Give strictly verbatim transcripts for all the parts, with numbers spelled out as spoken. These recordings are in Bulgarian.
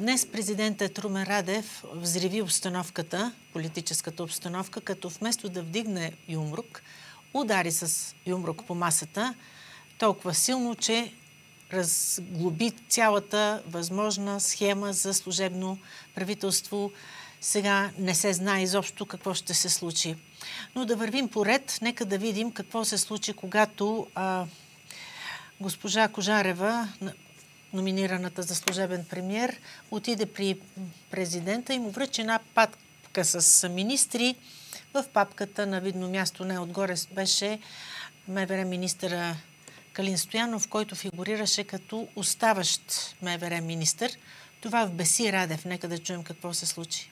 Днес президентът Румен Радев взриви обстановката, политическата обстановка, като вместо да вдигне юмрук, удари с юмрук по масата толкова силно, че разглоби цялата възможна схема за служебно правителство. Сега не се знае изобщо какво ще се случи. Но да вървим поред, нека да видим какво се случи, когато а, госпожа Кожарева, номинираната за служебен премиер, отиде при президента и му връчи една папка с министри. В папката на видно място не отгоре беше МВР министъра Калин Стоянов, който фигурираше като оставащ МВР министър. Това вбеси Радев. Нека да чуем какво се случи.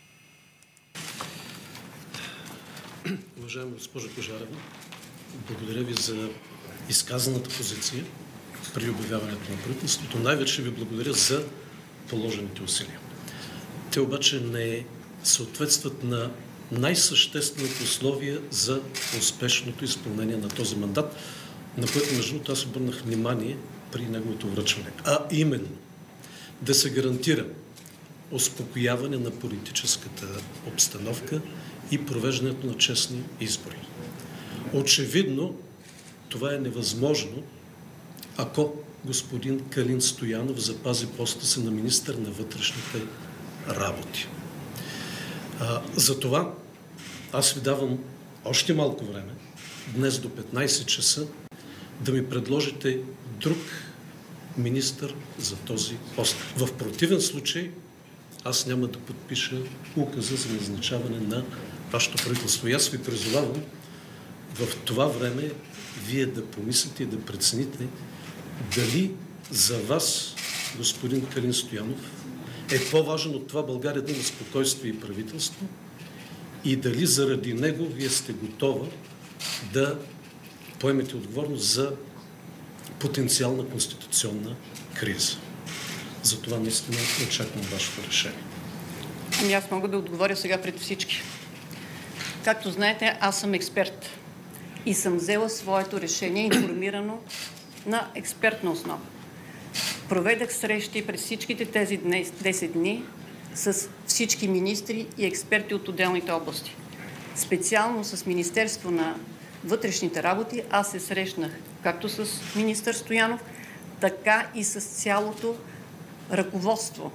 Уважаема госпожа Кожарева, благодаря ви за изказаната позиция при обявяването на правителството. Най-вече ви благодаря за положените усилия. Те обаче не съответстват на най-същественото условие за успешното изпълнение на този мандат, на което между другото аз обърнах внимание при неговото връчване. А именно да се гарантира успокояване на политическата обстановка и провеждането на честни избори. Очевидно, това е невъзможно, ако господин Калин Стоянов запази поста си на министър на вътрешните работи. А, затова аз ви давам още малко време, днес до петнайсет часа, да ми предложите друг министър за този пост. В противен случай аз няма да подпиша указа за назначаване на вашето правителство. И аз ви призовавам в това време вие да помислите и да прецените дали за вас, господин Калин Стоянов, е по-важен от това България да има спокойствие и правителство и дали заради него вие сте готова да поемете отговорност за потенциална конституционна криза. Затова наистина очаквам вашето решение. Ами аз мога да отговоря сега пред всички. Както знаете, аз съм експерт и съм взела своето решение информирано на експертна основа. Проведах срещи през всичките тези десет дни с всички министри и експерти от отделните области. Специално с Министерство на вътрешните работи аз се срещнах както с министър Стоянов, така и с цялото ръководство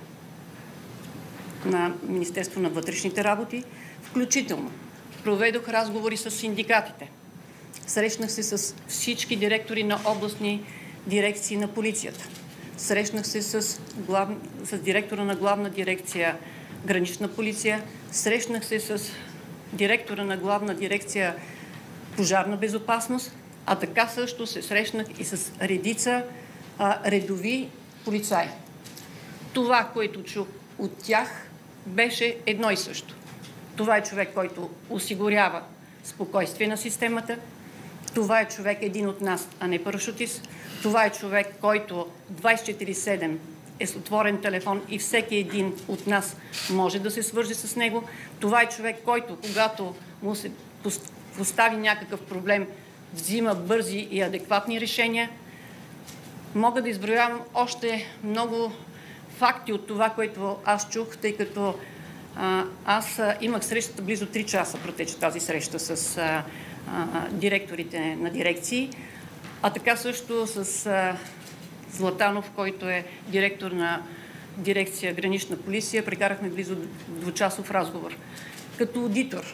на Министерство на вътрешните работи, включително проведох разговори с синдикатите. Срещнах се с всички директори на областни дирекции на полицията. Срещнах се с, глав... с директора на главна дирекция Гранична полиция. Срещнах се с директора на главна дирекция Пожарна безопасност, а така също се срещнах и с редица а, редови полицаи. Това, което чух от тях, беше едно и също. Това е човек, който осигурява спокойствие на системата. Това е човек един от нас, а не парашутист. Това е човек, който двайсет и четири седем е с отворен телефон и всеки един от нас може да се свърже с него. Това е човек, който, когато му се постави някакъв проблем, взима бързи и адекватни решения. Мога да изброявам още много факти от това, което аз чух, тъй като а, аз а, имах срещата, близо три часа протече тази среща с а, а, директорите на дирекции, а така също с а, Златанов, който е директор на дирекция Гранична полиция. Прекарахме близо двучасов разговор. Като аудитор,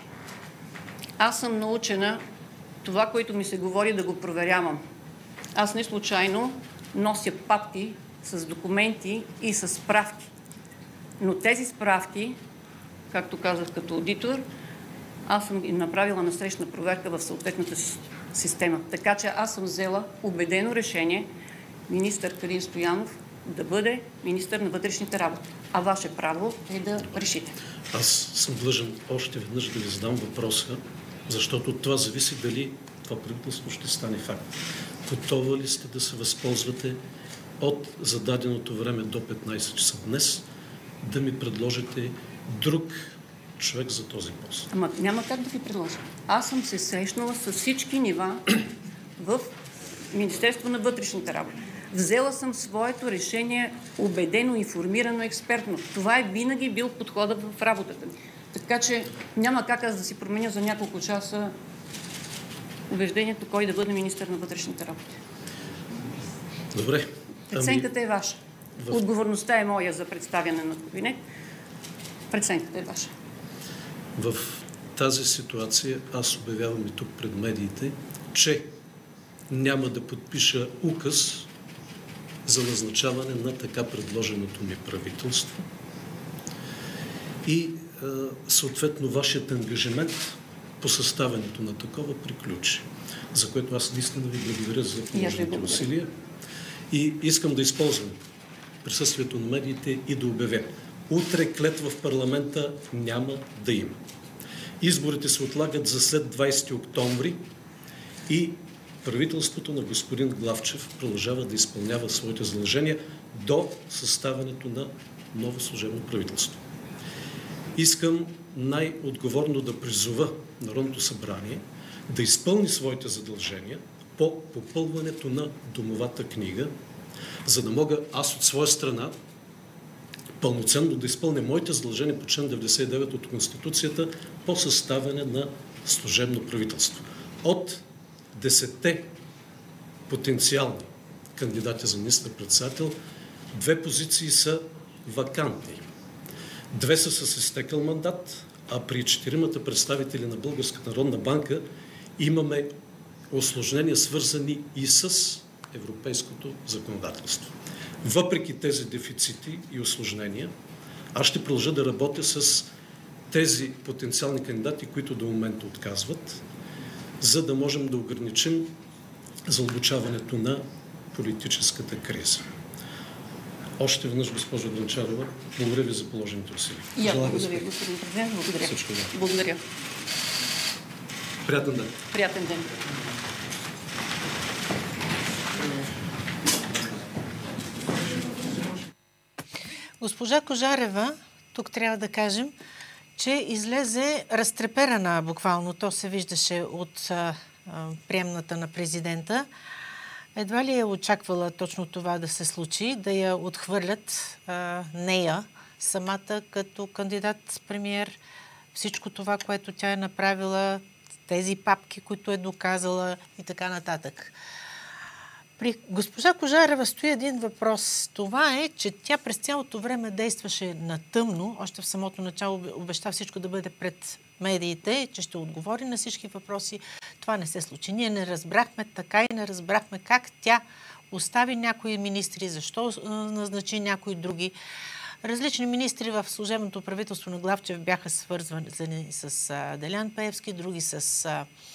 аз съм научена това, което ми се говори, да го проверявам. Аз не случайно нося папки с документи и с справки. Но тези справки, както казах като аудитор, аз съм им направила насрещна проверка в съответната система. Така че аз съм взела убедено решение министър Калин Стоянов да бъде министър на вътрешните работи. А ваше право е да решите. Аз съм длъжен още веднъж да ви задам въпроса, защото от това зависи дали това правителство ще стане факт. Готова ли сте да се възползвате от зададеното време до петнайсет часа днес да ми предложите друг човек за този пост? Ама няма как да ви предложа. Аз съм се срещнала с всички нива в Министерство на вътрешните работи. Взела съм своето решение убедено, информирано, експертно. Това е винаги бил подходът в работата ми. Така че няма как аз да си променя за няколко часа убеждението кой да бъде министър на вътрешните работи. Добре. Преценката е ваша. В... Отговорността е моя за представяне на кабинет. Преценката е ваша. В тази ситуация аз обявявам и тук пред медиите, че няма да подпиша указ за назначаване на така предложеното ми правителство и съответно вашият ангажимент по съставянето на такова приключи, за което аз наистина ви благодаря за положените усилия и искам да използвам присъствието на медиите и да обявя. Утре клетва в парламента няма да има. Изборите се отлагат за след двайсети октомври и правителството на господин Главчев продължава да изпълнява своите задължения до съставянето на ново служебно правителство. Искам най-отговорно да призова Народното събрание да изпълни своите задължения по попълването на домовата книга, за да мога аз от своя страна пълноценно да изпълня моите задължения по член деветдесет и девет от Конституцията по съставяне на служебно правителство. От десетте потенциални кандидати за министър-председател, две позиции са вакантни. Две са с изтекъл мандат, а при четиримата представители на Българската народна банка имаме усложнения, свързани и с европейското законодателство. Въпреки тези дефицити и усложнения, аз ще продължа да работя с тези потенциални кандидати, които до момента отказват, за да можем да ограничим задълбочаването на политическата криза. Още веднъж, госпожо Грънчарова, благодаря ви за положените усилия. И аз благодаря, господин президент. Благодаря. Всичко добре. Благодаря. Приятен ден. Приятен ден. Госпожа Кожарева, тук трябва да кажем, че излезе разтреперана буквално. То се виждаше от а, а, приемната на президента. Едва ли е очаквала точно това да се случи, да я отхвърлят а, нея самата като кандидат-премиер. Всичко това, което тя е направила, тези папки, които е доказала и така нататък. При госпожа Кожарева стои един въпрос. Това е, че тя през цялото време действаше на тъмно. Още в самото начало обеща всичко да бъде пред медиите, че ще отговори на всички въпроси. Това не се случи. Ние не разбрахме така и не разбрахме как тя остави някои министри, защо назначи някои други. Различни министри в служебното правителство на Главчев бяха свързвани с Делян Пеевски, други с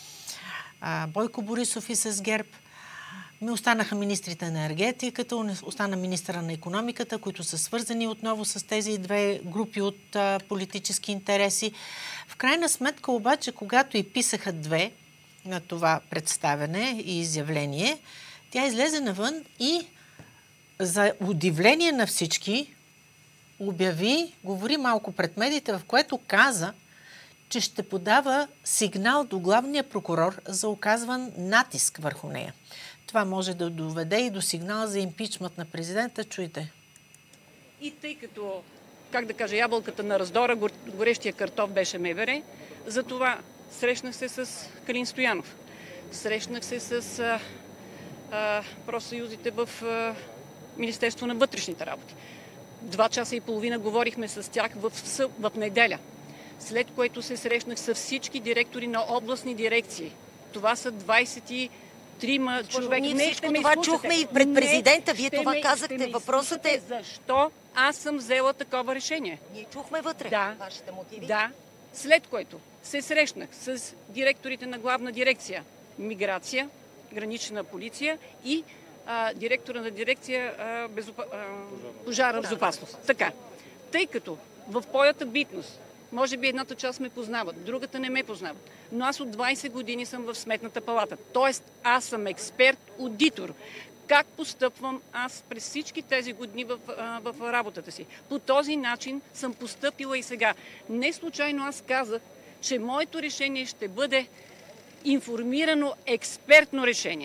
Бойко Борисов и с ГЕРБ. Ми останаха министрите на енергетиката, остана министъра на икономиката, които са свързани отново с тези две групи от а, политически интереси. В крайна сметка обаче, когато и писаха две на това представяне и изявление, тя излезе навън и за удивление на всички обяви, говори малко пред медиите, в което каза, че ще подава сигнал до главния прокурор за оказван натиск върху нея. Това може да доведе и до сигнал за импичмент на президента. Чуйте. И тъй като, как да кажа, ябълката на раздора, горещия картоф беше МВР, затова срещнах се с Калин Стоянов. Срещнах се с а, а, профсъюзите в а, Министерство на вътрешните работи. Два часа и половина говорихме с тях в, в неделя, след което се срещнах с всички директори на областни дирекции. Това са двайсет и трима човека. Ние всичко това чухме и пред президента. Вие това ме, казахте. Въпросът е... Защо аз съм взела такова решение? Ние чухме вътре да, вашите мотиви. Да. След което се срещнах с директорите на главна дирекция Миграция, гранична полиция и а, директора на дирекция а, безопа... а, пожарна безопасност. Така. Тъй като в моята битност, може би едната част ме познават, другата не ме познават. Но аз от двайсет години съм в Сметната палата. Тоест, аз съм експерт-аудитор. Как постъпвам аз през всички тези години в, в работата си? По този начин съм постъпила и сега. Не случайно аз казах, че моето решение ще бъде информирано експертно решение.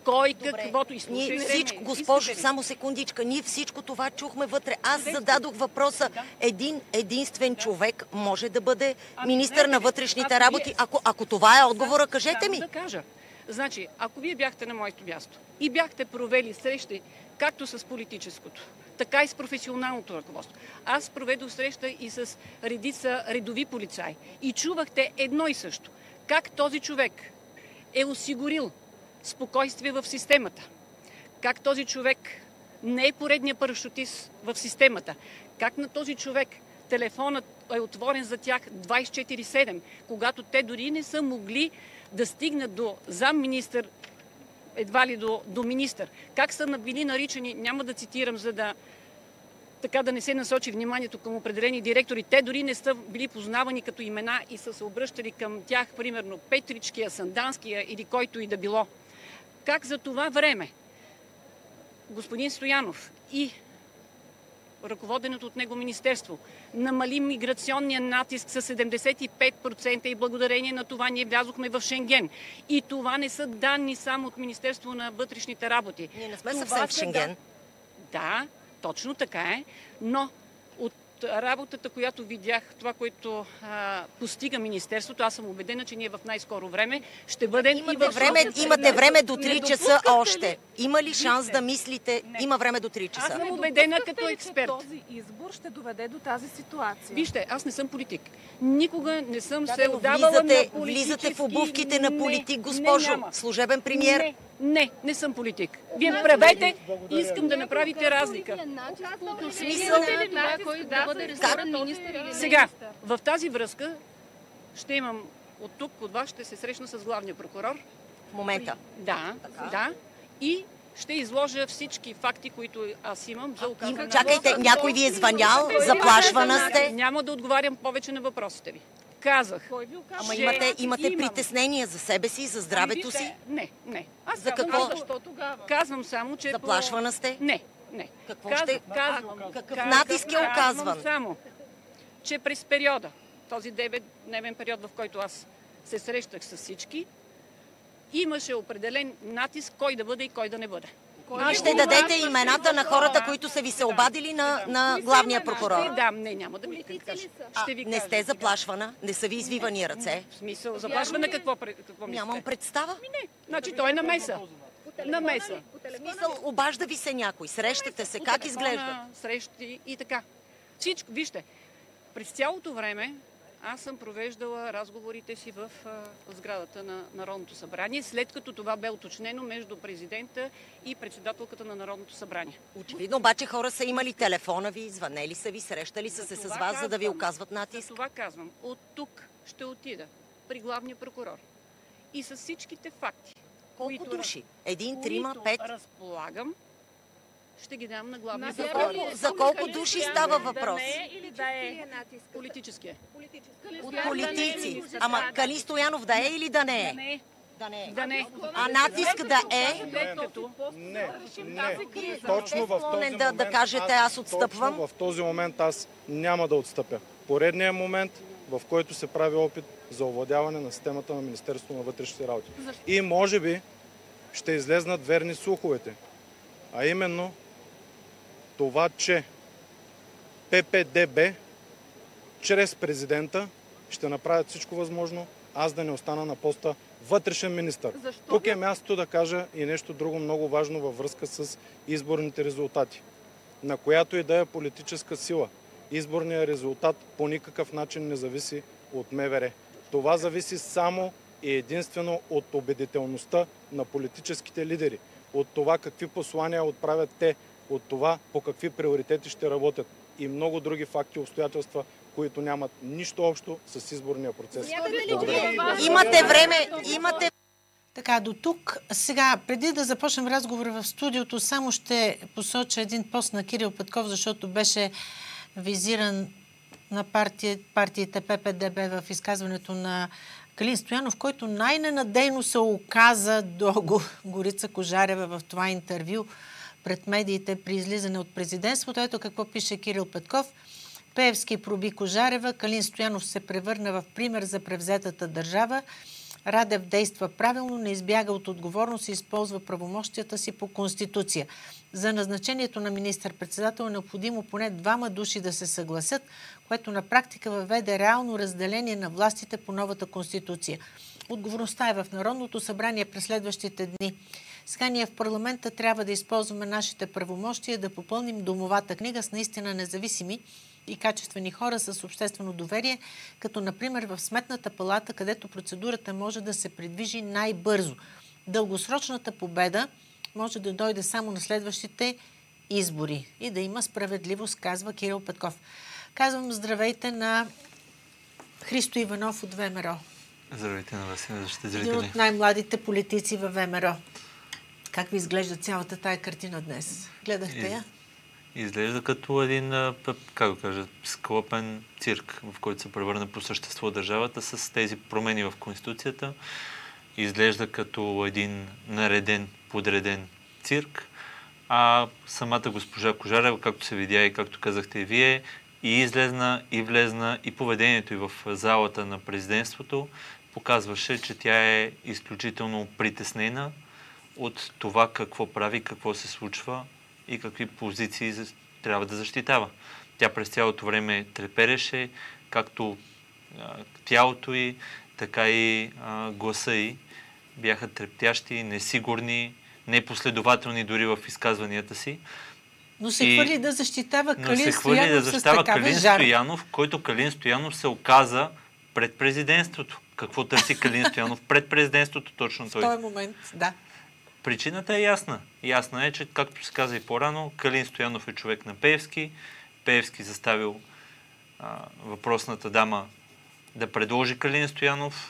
Кой Добре. каквото Ние изслушайте. всичко, госпожо, само секундичка, ние всичко това чухме вътре. Аз зададох въпроса. Един единствен човек може да бъде министър на вътрешните работи. Ако, ако това е отговора, кажете ми. Да кажа. Значи, ако вие бяхте на моето място и бяхте провели срещи както с политическото, така и с професионалното ръководство. Аз проведох среща и с редица редови полицаи и чувахте едно и също. Как този човек е осигурил спокойствие в системата. Как този човек не е поредният парашутист в системата. Как на този човек телефонът е отворен за тях двайсет и четири седем, когато те дори не са могли да стигнат до замминистър, едва ли до, до министър. Как са били наричани, няма да цитирам, за да така да не се насочи вниманието към определени директори. Те дори не са били познавани като имена и са се обръщали към тях, примерно Петричкия, Санданския или който и да било. Как за това време господин Стоянов и ръководеното от него министерство намали миграционния натиск с седемдесет и пет процента и благодарение на това ние влязохме в Шенген. И това не са данни само от Министерство на вътрешните работи. Ние не сме това съвсем в Шенген. Да, да, точно така е, но от работата, която видях, това, което а, постига Министерството, аз съм убедена, че ние в най-скоро време ще бъдем... Имате и в време, имате време до три часа още. Ли? Има ли шанс да мислите? Не. Има време до три часа. Аз съм убедена като експерт. Този избор ще доведе до тази ситуация. Вижте, аз не съм политик. Никога не съм Да, се но отдавала влизате, на влизате в политически... обувките на Не, политик, не, госпожо. няма. Служебен премиер. Не, не, не съм политик. Вие правете, искам да направите разлика. Смисъл? Сега, в тази връзка ще имам от тук, от вас, ще се срещна с главния прокурор. В момента. Да, да. И ще изложа всички факти, които аз имам за оказване на... Чакайте, някой ви е звънял? Заплашвана сте? Няма да отговарям повече на въпросите ви. Казах. Ама че имате, имате имам. притеснения за себе си, за здравето Вижте, си? Не, не. Аз За казвам, какво? Защо тогава? Казвам само, че... Заплашвана по... сте? Не, не. Какво Казвам, ще- Казвам, какъв казвам, натиск е казвам оказван? само, че през периода, този деветдневен период, в който аз се срещах с всички, имаше определен натиск кой да бъде и кой да не бъде. А ще дадете имената на хората, които са ви се обадили на, на главния прокурор? Ще дам, не, няма да ви кажа. Ще ви Не кажа сте сега. заплашвана? Не са ви извивани ръце? В смисъл, заплашва на какво, пре- какво мислите? Нямам представа. Не, значи той е намеса. Намеса. Смисъл, обажда ви се някой, срещате се, как По изглежда? телефона, срещи и така. Всичко, вижте, през цялото време аз съм провеждала разговорите си в а, сградата на Народното събрание, след като това бе уточнено между президента и председателката на Народното събрание. Очевидно, обаче хора са имали телефона ви, звънели са ви, срещали са се с Това вас, за да ви казвам. оказват За натиск. това казвам. От тук ще отида при главния прокурор и с всичките факти, Колко които, души? Един, които трима, пет? разполагам, ще ги дам на главния За прокурор. колко, за колко души става въпрос? Или да е Политическия. От политици. Ама Калин Стоянов да е или да не Да е? не е. Да не е. Да не е. А натиск да е? След като Не, не. Точно в този Склонен момент, да- да кажете, аз отстъпвам? Точно в този момент аз няма да отстъпя. Поредният момент, в който се прави опит за овладяване на системата на Министерството на вътрешните работи. И може би ще излезнат верни слуховете. А именно това, че П П Д Б чрез президента ще направят всичко възможно аз да не остана на поста вътрешен министър. Защо? Тук е мястото да кажа и нещо друго много важно във връзка с изборните резултати. На която и да е политическа сила, изборният резултат по никакъв начин не зависи от М В Р. Това зависи само и единствено от убедителността на политическите лидери, от това какви послания отправят те, от това по какви приоритети ще работят и много други факти и обстоятелства, които нямат нищо общо с изборния процес. Благодаря. Имате време, имате Така, до тук. Сега, преди да започнем разговора в студиото, само ще посоча един пост на Кирил Петков, защото беше визиран на партия, партиите П П Д Б в изказването на Калин Стоянов, който най-ненадейно се оказа до Горица Кожарева в това интервю пред медиите при излизане от президентството. Ето какво пише Кирил Петков. Пеевски проби Кожарева, Калин Стоянов се превърна в пример за превзетата държава Радев действа правилно, не избяга от отговорност и използва правомощията си по Конституция. За назначението на министър-председател е необходимо поне двама души да се съгласят, което на практика въведе реално разделение на властите по новата Конституция. Отговорността е в Народното събрание през следващите дни. Сега ние в парламента трябва да използваме нашите правомощия, да попълним домовата книга с наистина независими и качествени хора с обществено доверие, като например в Сметната палата, където процедурата може да се придвижи най-бързо. Дългосрочната победа може да дойде само на следващите избори и да има справедливост, казва Кирил Петков. Казвам здравейте на Христо Иванов от ВМРО. Здравейте на вас и на вашите зрители. Един от най-младите политици във ВМРО. Как ви изглежда цялата тая картина днес? Гледахте я? Изглежда като един, как да кажа, склопен цирк, в който се превърна по същество държавата с тези промени в Конституцията. Изглежда като един нареден, подреден цирк. А самата госпожа Кожарева, както се видя и както казахте и вие, и излезна, и влезна, и поведението и в залата на президентството показваше, че тя е изключително притеснена от това какво прави, какво се случва и какви позиции трябва да защитава. Тя през цялото време трепереше, както а, тялото й, така и а, гласа й бяха трептящи, несигурни, непоследователни дори в изказванията си. Но се хвърли и, да защитава Калин но се хвърли Стоянов да защитава с такава Калин жар. Стоянов, който Калин Стоянов се оказа пред президентството. Какво търси Калин Стоянов пред президентството точно той? В този момент, да. Причината е ясна. Ясна е, че, както се каза и по-рано, Калин Стоянов е човек на Пеевски. Пеевски заставил а, въпросната дама да предложи Калин Стоянов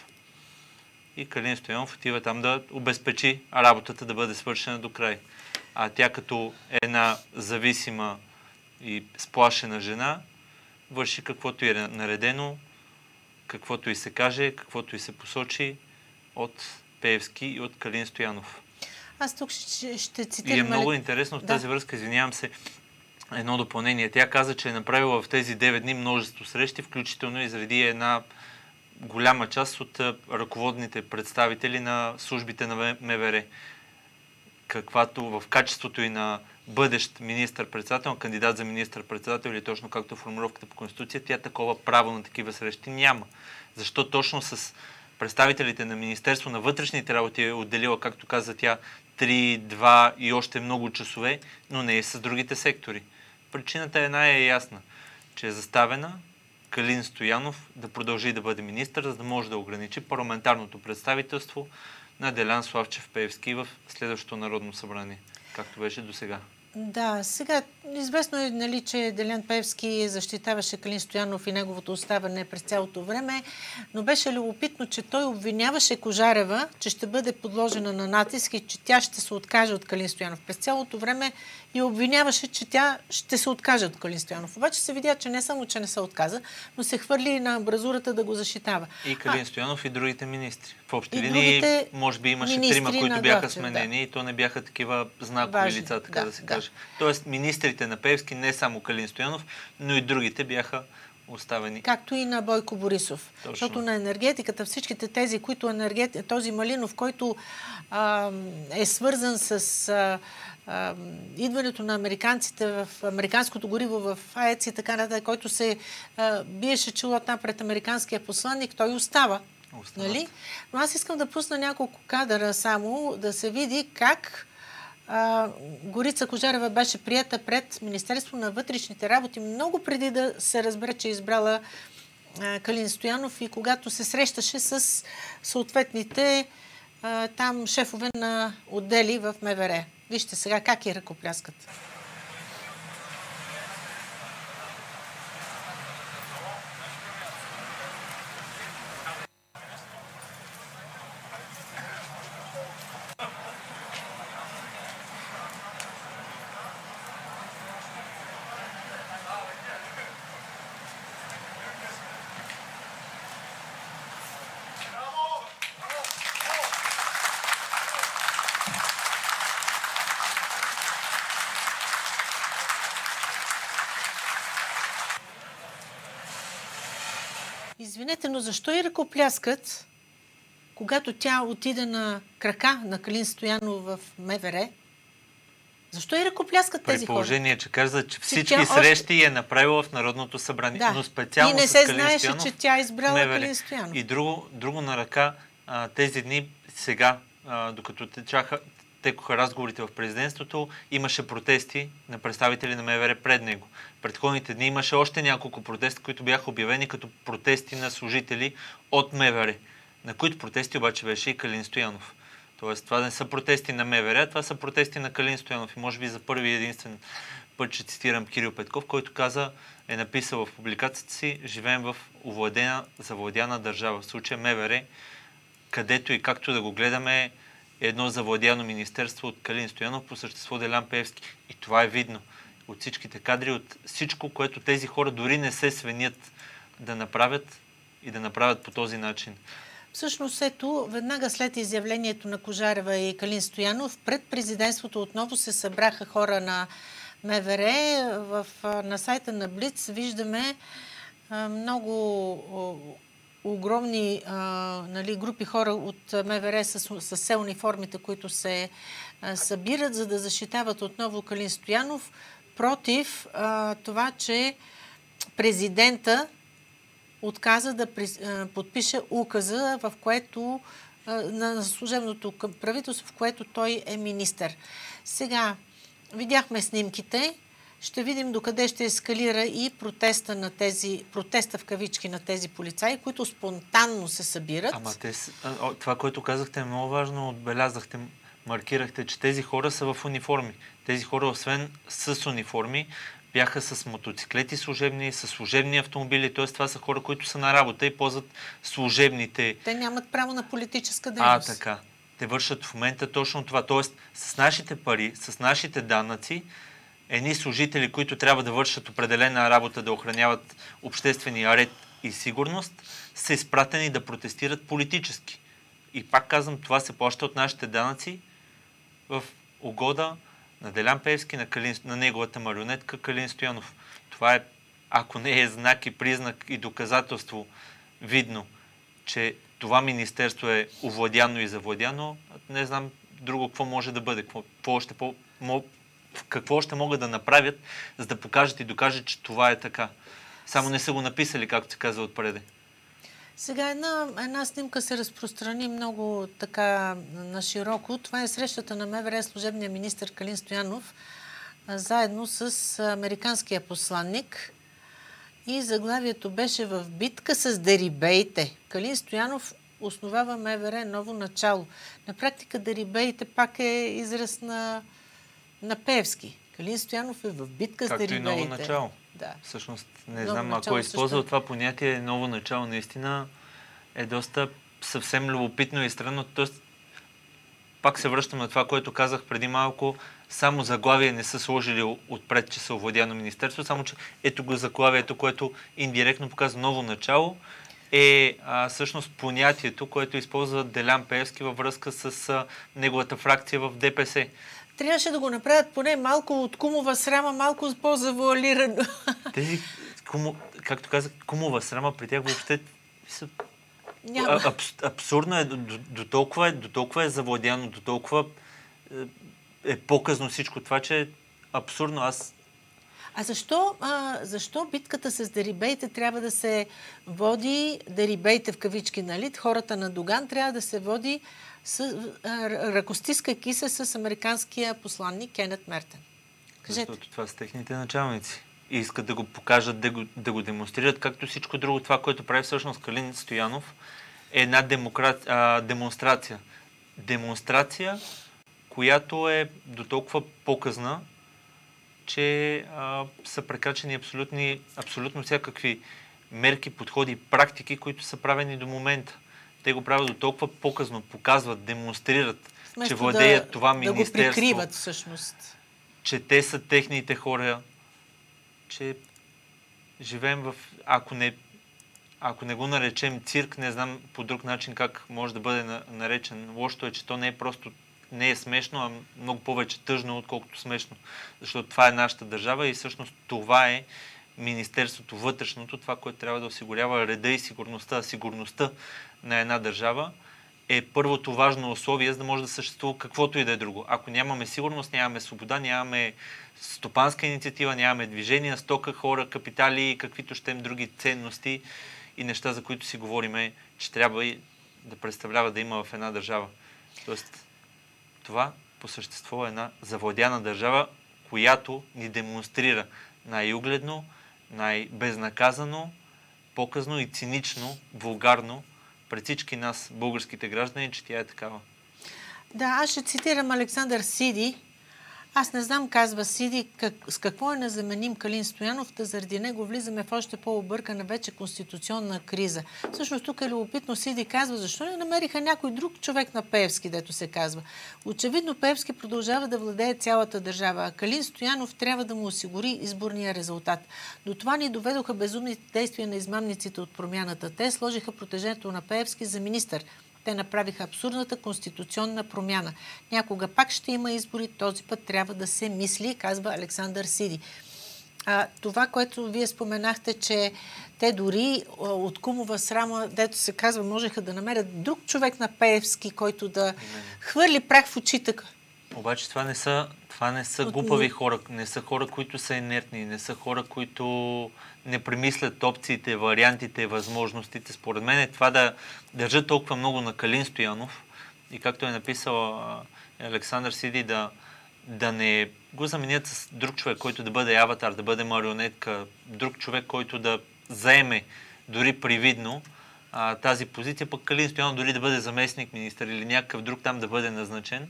и Калин Стоянов отива там да обезпечи работата да бъде свършена до край. А тя като една зависима и сплашена жена върши каквото й е наредено, каквото и се каже, каквото и се посочи от Пеевски и от Калин Стоянов. Аз тук ще, ще цитирам... И е много интересно в да. тази връзка, извинявам се, едно допълнение. Тя каза, че е направила в тези девет дни множество срещи, включително и заради една голяма част от ръководните представители на службите на МВР. Каквато в качеството и на бъдещ министър-председател, кандидат за министър-председател или точно както е формулировката по Конституция, тя такова право на такива срещи няма. Защо точно с представителите на Министерство на вътрешните работи е отделила, както каза тя, три, два и още много часове, но не и с другите сектори. Причината една е ясна, че е заставена Калин Стоянов да продължи да бъде министър, за да може да ограничи парламентарното представителство на Делян Славчев Пеевски в следващото Народно събрание, както беше до сега. Да, сега известно е, нали, че Делян Пеевски защитаваше Калин Стоянов и неговото оставане през цялото време, но беше любопитно, че той обвиняваше Кожарева, че ще бъде подложена на натиск и че тя ще се откаже от Калин Стоянов. През цялото време и обвиняваше, че тя ще се откаже от Калин Стоянов. Обаче се видя, че не само, че не се отказа, но се хвърли на амбразурата да го защитава. И Калин а, Стоянов и другите министри. В общи линии, може би имаше трима, които бяха сменени да. И то не бяха такива знакови Важни. лица, така да, да се да. каже. Тоест, министрите на Пеевски, не само Калин Стоянов, но и другите бяха оставени. Както и на Бойко Борисов. Точно. Защото на енергетиката, всичките тези, които енергет... този Малинов, който а, е свързан с а, а, идването на американците в американското гориво в АЕЦ и така нататък, който се а, биеше челота пред американския посланник, той остава. Нали? Но аз искам да пусна няколко кадъра само, да се види как А, Горица Кожарева беше приета пред Министерство на вътрешните работи много преди да се разбере, че е избрала а, Калин Стоянов и когато се срещаше с съответните а, там шефове на отдели в МВР. Вижте сега как и ръкопляскат. Извинете, но защо и ръкопляскат, когато тя отиде на крака на Калин Стоянов в МВР? Защо и ръкопляскат При тези хора? положение, че каза, че всички тя срещи още... е направила в Народното събрание, Да. но специално и не с се Калин знаеше, Стоянов, че тя е избрала МВР. Калин Стоянов. И друго, друго на ръка, а, тези дни сега, а, докато течаха, текоха разговорите в президентството, имаше протести на представители на МВР пред него. Предходните дни имаше още няколко протести, които бяха обявени като протести на служители от МВР, на които протести обаче беше и Калин Стоянов. Тоест, това не са протести на МВР, това са протести на Калин Стоянов. И може би за първи единствен път ще цитирам Кирил Петков, който каза, е написал в публикацията си: живеем в овладена, завладяна държава. В случая МВР, където и както да го гледаме, е едно завладяно министерство от Калин Стоянов, по същество Делян Пеевски. И това е видно от всичките кадри, от всичко, което тези хора дори не се свенят да направят и да направят по този начин. Всъщност, ето, веднага след изявлението на Кожарева и Калин Стоянов, пред президентството отново се събраха хора на МВР. В, на сайта на Блиц виждаме а, много о, огромни а, нали, групи хора от МВР с, с се униформите, които се а, събират, за да защитават отново Калин Стоянов против а, това, че президента отказа да подпише указа, в което на служебното правителство, в което той е министър. Сега видяхме снимките. Ще видим докъде ще ескалира и протеста на тези, протеста в кавички на тези полицаи, които спонтанно се събират. Ама те, това, което казахте, е много важно. Отбелязахте, маркирахте, че тези хора са в униформи. Тези хора, освен с униформи, бяха с мотоциклети служебни, с служебни автомобили, т.е. това са хора, които са на работа и ползват служебните... Те нямат право на политическа дейност. А, така. Те вършат в момента точно това. Т.е. с нашите пари, с нашите данъци, едни служители, които трябва да вършат определена работа, да охраняват обществения ред и сигурност, са изпратени да протестират политически. И пак казвам, това се плаща от нашите данъци в угода на Делян Пеевски, на, Калин, на неговата марионетка Калин Стоянов. Това е, ако не е знак и признак и доказателство видно, че това министерство е овладяно и завладяно, не знам друго какво може да бъде. Какво, какво, още, по, мо, какво още могат да направят, за да покажат и докажат, че това е така. Само не са го написали, както се казва отпреде. Сега една, една снимка се разпространи много така нашироко. Това е срещата на МВР служебния министър Калин Стоянов заедно с американския посланник. И заглавието беше: в битка с дерибеите. Калин Стоянов основава МВР ново начало. На практика дерибеите пак е израз на, на Пеевски. Калин Стоянов е в битка както с дерибеите. Както и ново начало. Да. Всъщност, не ново знам, ако е използвал това понятие, ново начало наистина е доста съвсем любопитно и странно. Тоест, пак се връщам на това, което казах преди малко. Само заглавие не са сложили отпред, че са овладяно министерство, само че ето го заглавието, което индиректно показва ново начало, е а, всъщност понятието, което използва Делян Пеевски във връзка с а, неговата фракция в ДПС. Трябваше да го направят поне малко от кумова срама, малко по-завуалирано. Тези, кумо, както казах, кумова срама при тях въобще са... Няма. Абс, абсурдно е, до, до, толкова е, до толкова е завладяно, до толкова е, е показно всичко това, че е абсурдно. Аз... А защо, а, защо битката с дерибеите трябва да се води, дерибеите в кавички, нали, хората на Доган, трябва да се води с, а, ръкостискайки се с американския посланник Кенет Мертен? Кажете. Защото това са техните началници. И искат да го покажат, да го, да го демонстрират, както всичко друго. Това, което прави всъщност Калин Стоянов, е една демокра... а, демонстрация. Демонстрация, която е до толкова показна, че а, са прекрачени абсолютни, абсолютно всякакви мерки, подходи, практики, които са правени до момента. Те го правят до толкова показно, показват, демонстрират, Вместо че владеят да, това да министерство. Да го прикриват всъщност. Че те са техните хора, че живеем в... Ако не, ако не го наречем цирк, не знам по друг начин как може да бъде наречен. Лошото е, че то не е просто... Не е смешно, а много повече тъжно, отколкото смешно. Защото това е нашата държава и всъщност това е Министерството вътрешното, това, което трябва да осигурява реда и сигурността. Сигурността на една държава е първото важно условие, за да може да съществува каквото и да е друго. Ако нямаме сигурност, нямаме свобода, нямаме стопанска инициатива, нямаме движение, стока, хора, капитали, каквито ще им други ценности и неща, за които си говориме, че трябва и да представлява да има в една държава. Тоест, това по същество е една завладяна държава, която ни демонстрира най-угледно, най-безнаказано, показно и цинично, вулгарно пред всички нас, българските граждани, че тя е такава. Да, аз ще цитирам Александър Сиди. Аз не знам, казва Сиди, как, с какво е незаменим Калин Стоянов, да заради него влизаме в още по-объркана вече конституционна криза. Всъщност тук е любопитно, Сиди казва, защо не намериха някой друг човек на Пеевски, дето се казва. Очевидно Пеевски продължава да владее цялата държава, а Калин Стоянов трябва да му осигури изборния резултат. До това ни доведоха безумните действия на измамниците от промяната. Те сложиха протежението на Пеевски за министър. Те направиха абсурдната конституционна промяна. Някога пак ще има избори, този път трябва да се мисли, казва Александър Сиди. А, това, което вие споменахте, че те дори а, от кумова срама, дето се казва, можеха да намерят друг човек на Пеевски, който да хвърли прах в очите. Обаче това не са, това не са глупави хора, не са хора, които са инертни, не са хора, които не премислят опциите, вариантите, възможностите. Според мен е това да държа толкова много на Калин Стоянов и както е написал Александър Сиди, да, да не го заменят с друг човек, който да бъде аватар, да бъде марионетка, друг човек, който да заеме дори привидно а, тази позиция, пък Калин Стоянов дори да бъде заместник министър или някакъв друг там да бъде назначен.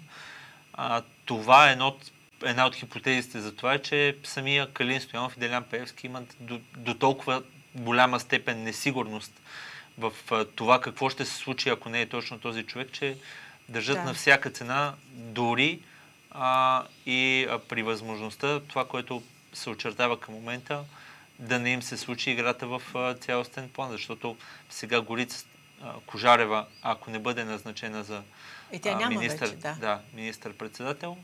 А, това е едно от, една от хипотезите за това, е, че самия Калин Стоянов и Делян Пеевски имат до, до толкова голяма степен несигурност в а, това какво ще се случи, ако не е точно този човек, че държат да. на всяка цена, дори а, и а, при възможността, това, което се очертава към момента, да не им се случи играта в а, цялостен план, защото сега Горица а, Кожарева, ако не бъде назначена за И тя няма министър, вече, да. да, министър-председател.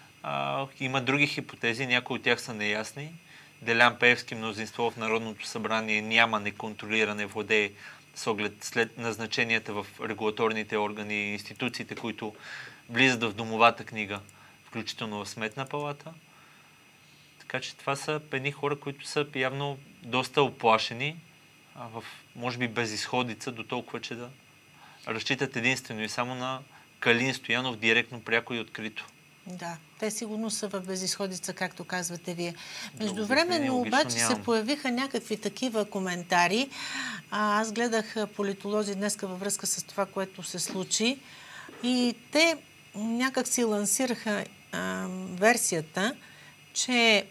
А, има други хипотези, някои от тях са неясни. Делян Пеевски, мнозинство в Народното събрание няма, не контролира, не владее с оглед след назначенията в регулаторните органи и институциите, които влизат в домовата книга, включително в Сметна палата. Така че това са едни хора, които са явно доста оплашени, а в, може би, безизходица до толкова, че да разчитат единствено и само на Калин Стоянов директно, пряко и открито. Да, те сигурно са в безизходица, както казвате вие. Междувременно обаче се появиха някакви такива коментари. А, аз гледах политолози днеска във връзка с това, което се случи. И те някак си лансираха а, версията, че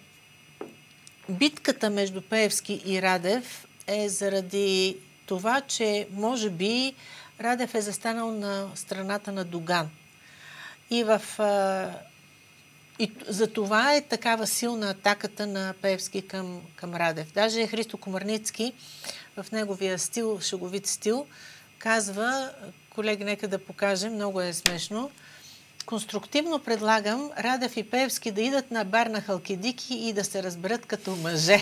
битката между Пеевски и Радев е заради това, че може би Радев е застанал на страната на Доган. И, в, а, и за това е такава силна атаката на Пеевски към, към Радев. Даже Христо Комарницки в неговия стил, шеговит стил, казва, колеги, нека да покажем, много е смешно, конструктивно предлагам Радев и Пеевски да идат на бар на Халкидики и да се разберат като мъже.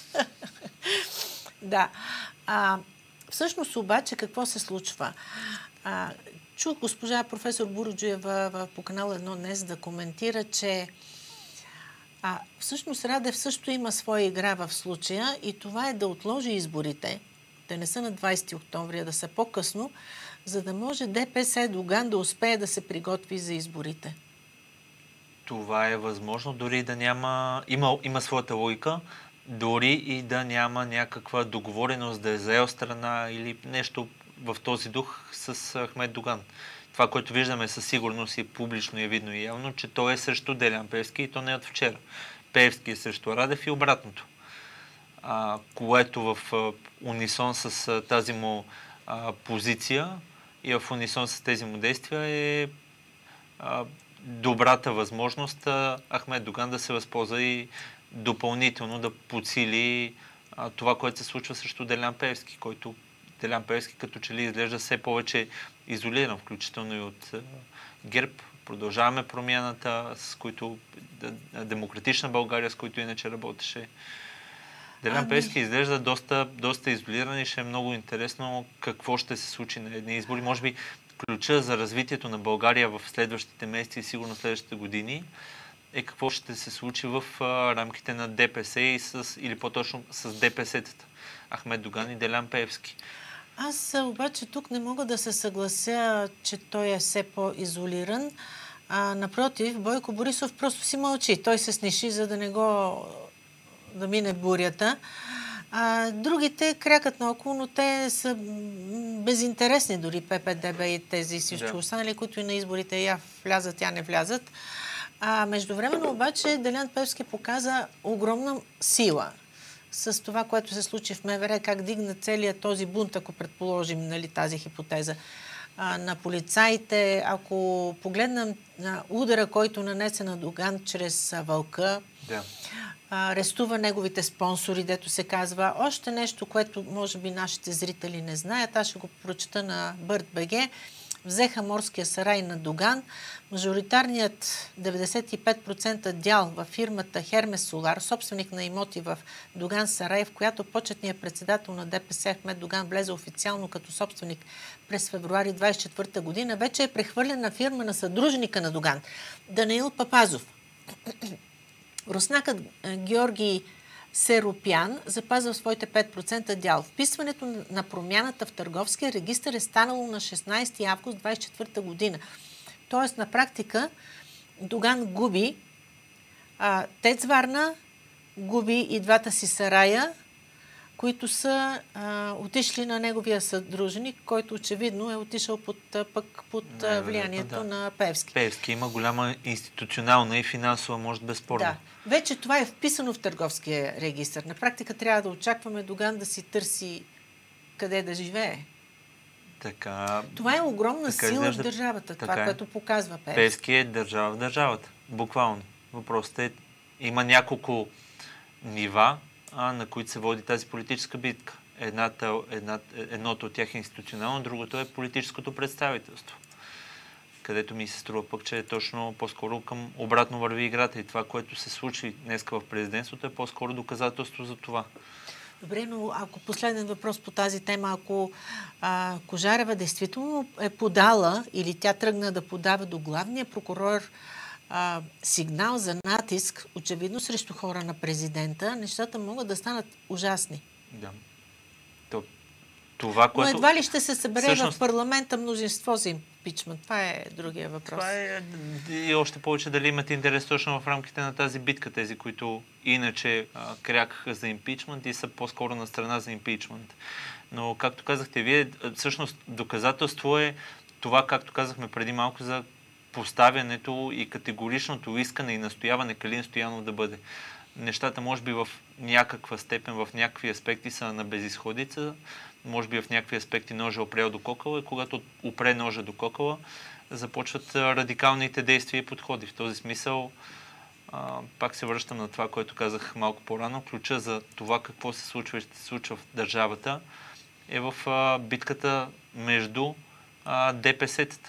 Да. А, всъщност обаче какво се случва? А, чух госпожа професор Буруджиева по канал едно днес да коментира, че а, всъщност Радев също има своя игра в случая и това е да отложи изборите, да не са на двайсети октомври, а да са по-късно, за да може ДПС Доган да успее да се приготви за изборите. Това е възможно, дори да няма... Има, има своята логика, дори и да няма някаква договореност да е заел страна или нещо в този дух с Ахмед Доган. Това, което виждаме със сигурност и публично е видно и явно, че той е срещу Делян Пеевски и то не е от вчера. Пеевски е срещу Радев и обратното. А, което в а, унисон с а, тази му а, позиция и в унисон с тези му действия е а, добрата възможност а, Ахмед Доган да се възползва и допълнително да подсили а, това, което се случва срещу Делян Пеевски, който Делян Пеевски като че ли изглежда все повече изолиран, включително и от а, ГЕРБ. Продължаваме промяната, с които Демократична България, с които иначе работеше. Делян ами... Пеевски изглежда доста, доста изолиран и ще е много интересно какво ще се случи на едни избори. Може би ключа за развитието на България в следващите месеци и сигурно следващите години е какво ще се случи в а, рамките на ДПС и с, или по-точно с ДПС-тата. Ахмед Доган и Делян Пеевски. Аз обаче тук не мога да се съглася, че той е все по-изолиран. А, напротив, Бойко Борисов просто си мълчи. Той се сниши, за да не го да мине бурята. А, другите крякат наоколо, но те са безинтересни, дори ППДБ и тези всички да. Останали, които и на изборите я влязат, я не влязат. А междувременно обаче Делян Пеевски показа огромна сила с това, което се случи в МВР, как дигна целият този бунт, ако предположим, нали, тази хипотеза а, на полицаите. Ако погледнем на удара, който нанесе на Доган чрез а, Вълка, да. а, арестува неговите спонсори, дето се казва. Още нещо, което може би нашите зрители не знаят, аз ще го прочета на Бърт БГ. Взеха морския сарай на Доган. Мажоритарният деветдесет и пет процента дял във фирмата Хермес Солар, собственик на имоти в Доган Сарай, в която почетният председател на ДПС Ахмед Доган влезе официално като собственик през февруари двадесет и четвърта година, вече е прехвърлен на фирма на съдружника на Доган, Даниил Папазов. Руснакът Георги Серопян запазва своите пет процента дял. Вписването на промяната в търговския регистър е станало на шестнадесети август двадесет и четвърта година. Тоест, на практика, Доган губи а, ТЕЦ Варна, губи и двата си сарая, които са а, отишли на неговия съдружник, който очевидно е отишъл под, пък под Не, влиянието да. на Пеевски. Пеевски има голяма институционална и финансова мощ, безспорно. Да. Вече това е вписано в търговския регистър. На практика трябва да очакваме Доган да си търси къде да живее. Така, това е огромна така сила изглежда, в държавата, това, е. което показва Пеевски. Пеевски е държава в държавата, буквално. Въпросът е, има няколко нива, а, на които се води тази политическа битка. Едната, една, едното от тях е институционално, другото е политическото представителство. Където ми се струва пък, че е точно по-скоро към обратно върви играта. И това, което се случи днеска в президентството, е по-скоро доказателство за това. Добре, но ако последен въпрос по тази тема, ако а, Кожарева действително е подала или тя тръгна да подава до главния прокурор а, сигнал за натиск, очевидно срещу хора на президента, нещата могат да станат ужасни. Да. То, това, което... Но едва ли ще се събере всъщност... в парламента мнозинство за импичмент? Това е другия въпрос. Това е и още повече дали имате интерес точно в рамките на тази битка, тези, които иначе а, крякаха за импичмент и са по-скоро на страна за импичмент. Но, както казахте вие, всъщност доказателство е това, както казахме преди малко, за поставянето и категоричното искане и настояване Калин Стоянов да бъде. Нещата, може би, в някаква степен, в някакви аспекти са на безизходица, може би в някакви аспекти ножа опрял до кокала и когато опре ножа до кокала, започват радикалните действия и подходи. В този смисъл, а, пак се връщам на това, което казах малко по-рано, ключа за това какво се случва и ще се случва в държавата е в а, битката между а, ДПС-тата.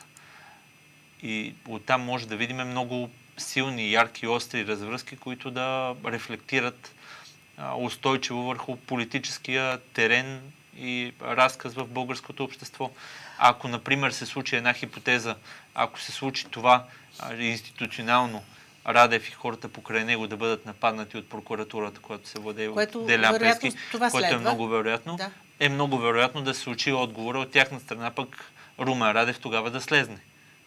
И оттам може да видим много силни, ярки, остри развръзки, които да рефлектират а, устойчиво върху политическия терен и разказ в българското общество. Ако, например, се случи една хипотеза, ако се случи това а, институционално, Радев и хората покрай него да бъдат нападнати от прокуратурата, която се владее от Делян Пеевски, което е много вероятно, да. е много вероятно да се случи отговора от тяхна страна, пък Румен Радев тогава да слезне.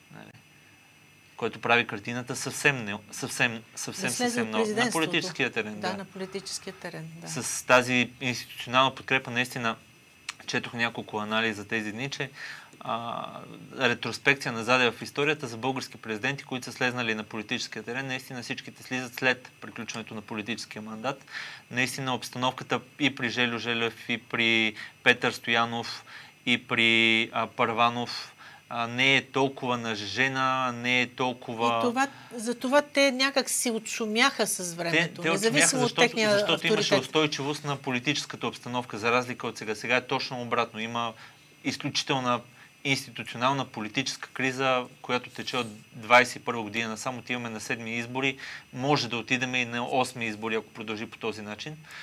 Който прави картината съвсем, не, съвсем, съвсем, съвсем нова. На политическия терен. Да, да, на политическия терен. Да. С тази институционална подкрепа наистина четох няколко анализа тези дни, че а, ретроспекция назаде в историята за български президенти, които са слезнали на политическия терен, наистина всичките слизат след приключването на политическия мандат. Наистина обстановката и при Желю Желев, и при Петър Стоянов, и при а, Първанов не е толкова нажежена, не е толкова... И това, за това те някак си отшумяха с времето. Те, те отшумяха, защото, защото имаше устойчивост на политическата обстановка, за разлика от сега. Сега е точно обратно. Има изключителна институционална политическа криза, която тече от двадесет и първа година. Само отиваме на седми избори. Може да отидем и на осми избори, ако продължи по този начин.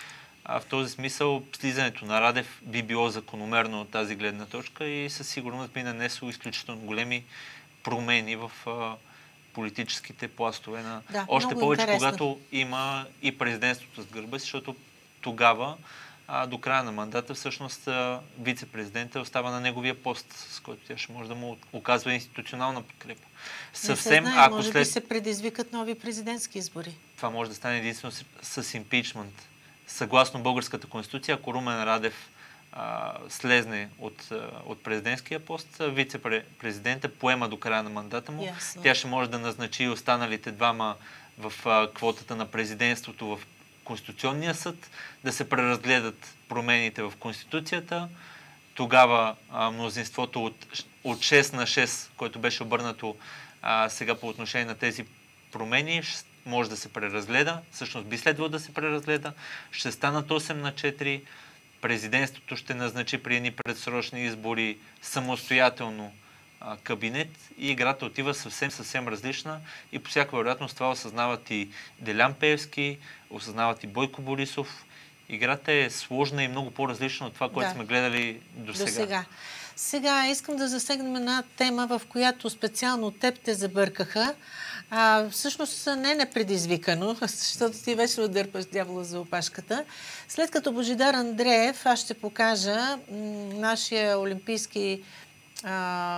А в този смисъл слизането на Радев би било закономерно от тази гледна точка и със сигурност би нанесло изключително големи промени в а, политическите пластове на... Да, Още повече, интересно. когато има и президентството с гърба си, защото тогава а, до края на мандата всъщност вице-президента остава на неговия пост, с който тя ще може да му оказва институционална подкрепа. Съвсем, не се знае, може след... би се предизвикат нови президентски избори. Това може да стане единствено с, с импичмент. Съгласно българската конституция, ако Румен Радев а, слезне от, а, от президентския пост, вице-президента поема до края на мандата му. Ясно. Тя ще може да назначи и останалите двама в а, квотата на президентството в Конституционния съд, да се преразгледат промените в Конституцията. Тогава а, мнозинството от, от шест на шест, което беше обърнато а, сега по отношение на тези промени, може да се преразгледа. Всъщност би следвало да се преразгледа. Ще станат осем на четири. Президентството ще назначи при едни предсрочни избори самостоятелно а, кабинет и играта отива съвсем, съвсем различна и по всяка вероятност това осъзнават и Делян Пеевски, осъзнават и Бойко Борисов. Играта е сложна и много по-различна от това, което да. сме гледали до сега. До сега. Сега искам да засегнем една тема, в която специално теб те забъркаха. А, всъщност не е непредизвикано, защото ти вече отдърпаш дявола за опашката. След като Божидар Андреев, аз ще покажа м- нашия олимпийски а,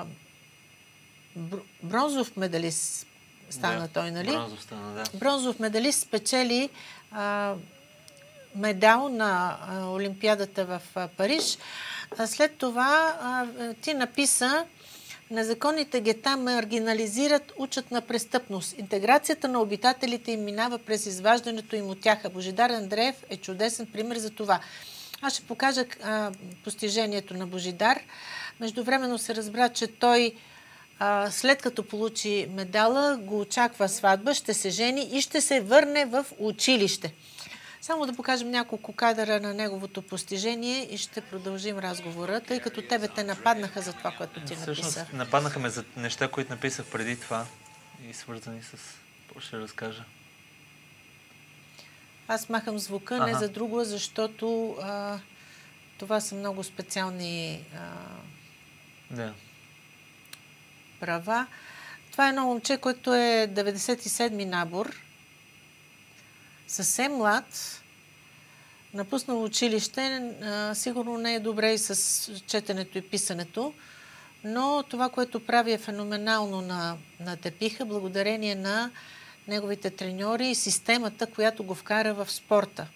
бр- бронзов медалист стана да, той, нали? Бронзов стана, да. Бронзов медалист спечели а, медал на а, Олимпиадата в а, Париж. А след това а, ти написа: незаконните гета маргинализират, учат на престъпност. Интеграцията на обитателите им минава през изваждането им от тях. Божидар Андреев е чудесен пример за това. Аз ще покажа а, постижението на Божидар. Междувременно се разбра, че той а, след като получи медала, го очаква сватба, ще се жени и ще се върне в училище. Само да покажем няколко кадъра на неговото постижение и ще продължим разговора, тъй като тебе те нападнаха за това, което ти написа. Всъщност нападнаха ме за неща, които написах преди това и свързани с... Какво ще разкажа? Аз махам звука, ага. не за друго, защото а, това са много специални а, да. права. Това е едно момче, който е деветдесет и седми набор. Съвсем млад, напуснал училище, а, сигурно не е добре и с четенето и писането, но това, което прави е феноменално на, на Тепиха, благодарение на неговите треньори и системата, която го вкара в спорта.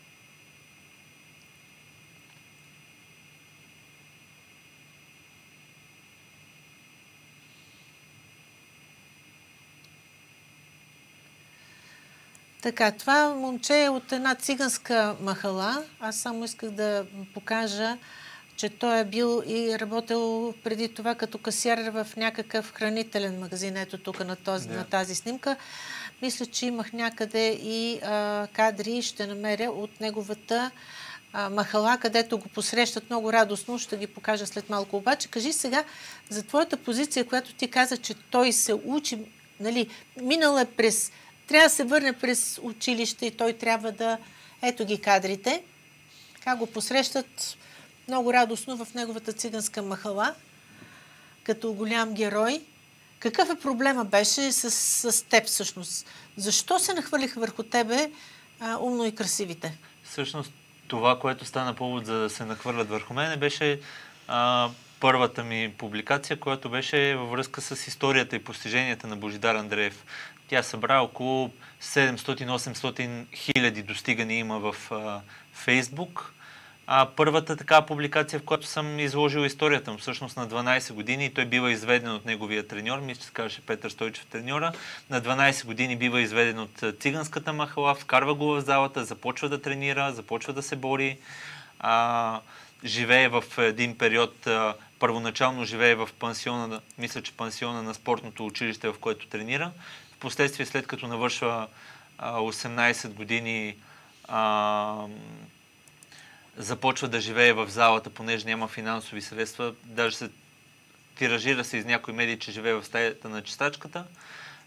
Така, това момче е от една циганска махала. Аз само исках да покажа, че той е бил и работил преди това като касиер в някакъв хранителен магазин. Ето тук на, този, yeah. на тази снимка. Мисля, че имах някъде и а, кадри, ще намеря от неговата а, махала, където го посрещат много радостно. Ще ги покажа след малко. Обаче, кажи сега за твоята позиция, която ти каза, че той се учи, нали, минал е през... Трябва да се върне през училище и той трябва да... Ето ги кадрите. Как го посрещат много радостно в неговата циганска махала, като голям герой. Какъв е проблема беше с, с теб всъщност? Защо се нахвърлиха върху тебе а, умно и красивите? Всъщност това, което стана повод за да се нахвърлят върху мене, беше а, първата ми публикация, която беше във връзка с историята и постиженията на Божидар Андреев. Тя събра около седемстотин-осемстотин хиляди достигания има в а, Фейсбук. А първата така публикация, в която съм изложил историята му, всъщност на дванайсет години, той бива изведен от неговия треньор, мисля, че се казваше Петър Стойчев треньора. На дванайсет години бива изведен от циганската махала, вкарва го в залата, започва да тренира, започва да се бори. А, живее в един период, а, първоначално живее в пансиона, мисля, че пансиона на спортното училище, в което тренира. Впоследствие, след като навършва а, осемнайсет години, а, започва да живее в залата, понеже няма финансови средства. Даже се тиражира се из някои медии, че живее в стаята на чистачката.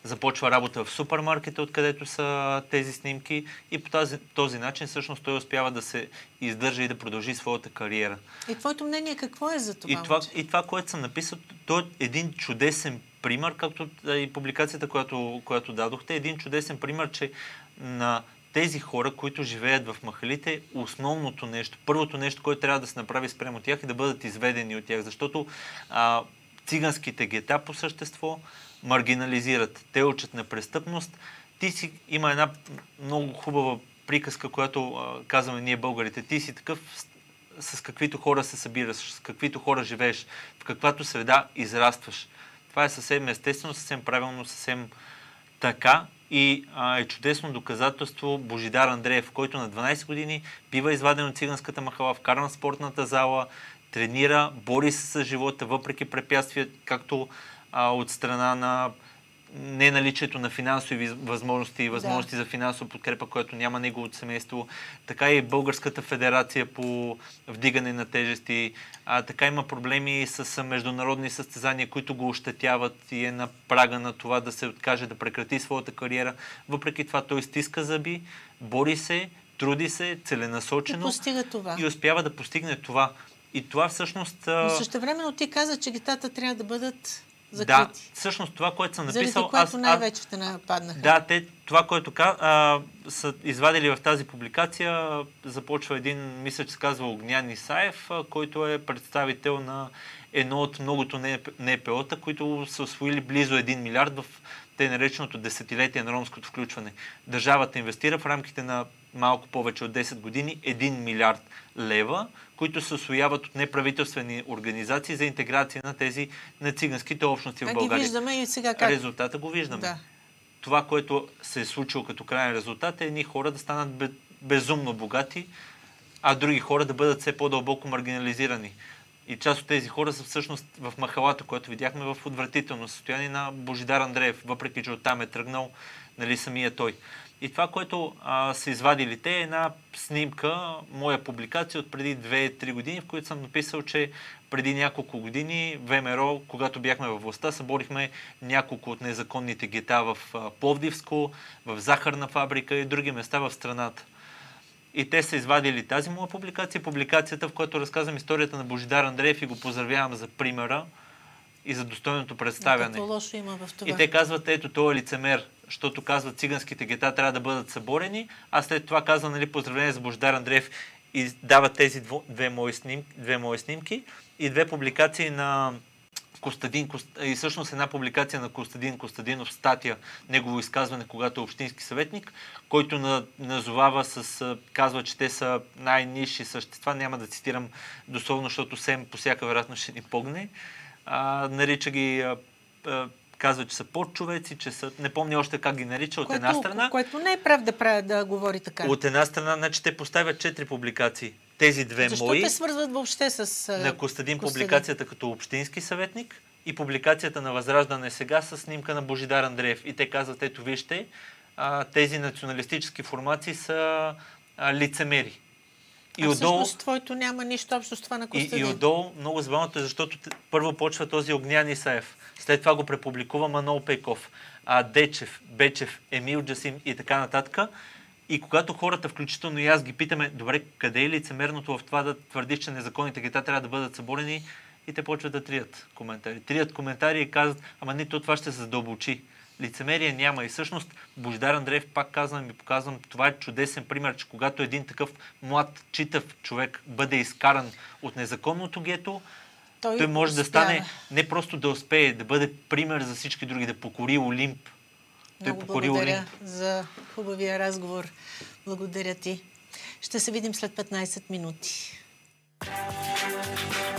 започва работа в супермаркета, откъдето са тези снимки и по този, този начин всъщност той успява да се издържа и да продължи своята кариера. И твоето мнение какво е за това? И това, и това което съм написал, то е един чудесен пример, както и публикацията, която, която дадохте, един чудесен пример, че на тези хора, които живеят в махалите, основното нещо, първото нещо, което трябва да се направи спрямо тях е да бъдат изведени от тях, защото а, циганските гета по същество маргинализират, те учат на престъпност. Ти си, има една много хубава приказка, която а, казваме ние българите, ти си такъв с, с каквито хора се събираш, с каквито хора живееш, в каквато среда израстваш. Това е съвсем естествено, съвсем правилно, съвсем така и а, е чудесно доказателство Божидар Андреев, който на дванайсет години бива изваден от циганската махала, вкаран в спортната зала, тренира, бори се с живота, въпреки препятствия, както а, от страна на неналичието на финансови възможности и възможности да. за финансова подкрепа, което няма неговото семейство. Така и Българската федерация по вдигане на тежести. А, така има проблеми с международни състезания, които го ощетяват и е на прага на това да се откаже да прекрати своята кариера. Въпреки това той стиска зъби, бори се, труди се целенасочено и постига това. И успява да постигне това. И това всъщност... Но същевременно ти каза, че гетата трябва да бъдат закрити. Да, всъщност това, което съм написал... Заради което най-вече те нападнаха. Да, те, това, което а, са извадили в тази публикация, започва един, мисля, че се казва Огнян Исаев, а, който е представител на едно от многото НПО-та, които са освоили близо един милиард в те нареченото десетилетие на ромското включване. Държавата инвестира в рамките на малко повече от десет години един милиард лева, които се усвояват от неправителствени организации за интеграция на тези на циганските общности а в България. Ги виждаме и сега как? Резултата го виждаме. Да. Това, което се е случило като крайен резултат е едни хора да станат безумно богати, а други хора да бъдат все по-дълбоко маргинализирани. И част от тези хора са всъщност в махалата, което видяхме в отвратително състояние на Божидар Андреев, въпреки че оттам е тръгнал, нали, самия той. И това, което а, са извадили те, е една снимка, моя публикация от преди две-три години, в която съм написал, че преди няколко години ВМРО, когато бяхме във властта, съборихме няколко от незаконните гета в а, Пловдивско, в захарна фабрика и други места в страната. И те са извадили тази моя публикация, публикацията, в която разказвам историята на Божидар Андреев и го поздравявам за примера и за достойното представяне. Какво лошо има в това? И те казват, ето, той е лицемер, защото казват, циганските гета трябва да бъдат съборени, а след това казва, нали, поздравление за Божидар Андреев и дават тези дво, две, мои снимки, две мои снимки и две публикации на Костадин, и всъщност една публикация на Костадин Костадинов, статия, негово изказване, когато е общински съветник, който на, назовава с, казва, че те са най-нисши същества, няма да цитирам дословно, защото СЕМ по всяка вероятност ще ни погне. А, нарича ги, а, а, казва, че са подчовеци, че са, не помня още как ги нарича, от което, една страна. Което не е прав да, прави, да говори така. От една страна, значи те поставят четири публикации. Тези две Защо мои. Защо те свързват въобще с а, на Костадин Костадин? Публикацията като общински съветник и публикацията на Възраждане сега с снимка на Божидар Андреев. И те казват, ето вижте, а, тези националистически формации са а, лицемери. И а отдолу, всъщност твоето няма нищо общо с това на Костадин. И, и отдолу много забавното е, защото първо почва този Огнян Исаев. След това го препубликува Манол Пейков, а, Дечев, Бечев, Емил Джасим и така нататък. И когато хората, включително и аз, ги питаме, добре, къде е лицемерното в това да твърдиш, че незаконните гета трябва да бъдат съборени, и те почват да трият коментари. Трият коментари и казват, ама не, то това ще се задълбочи. Лицемерие няма. И всъщност Божидар Андреев, пак казвам и показвам, това е чудесен пример, че когато един такъв млад, читав човек бъде изкаран от незаконното гето, той, той може успява да стане, не просто да успее, да бъде пример за всички други, да покори Олимп. Много той покори благодаря Олимп. за хубавия разговор. Благодаря ти. Ще се видим след петнайсет минути.